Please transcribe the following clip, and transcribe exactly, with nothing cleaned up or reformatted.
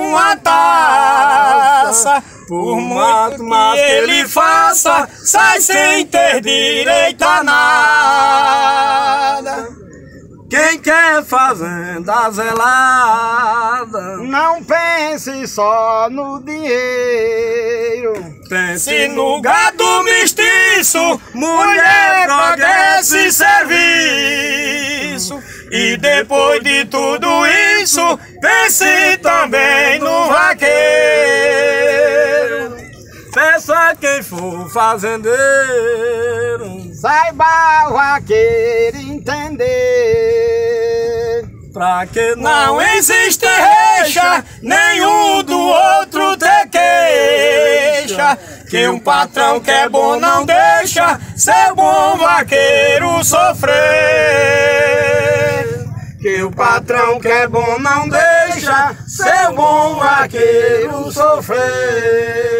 uma taça. Por muito que ele faça, sai sem ter direito a nada. Quem quer fazenda zelada, não pense só no dinheiro. Pense no gado mestiço, mulher, progresso e serviço. E depois de tudo isso, pense também no vaqueiro. Peça quem for fazendeiro, saiba o vaqueiro entender. Pra que não existe reixa, nenhum do outro ter queixa. Que um patrão que é bom não deixa seu bom vaqueiro sofrer. Que o patrão que é bom não deixa seu bom vaqueiro sofrer.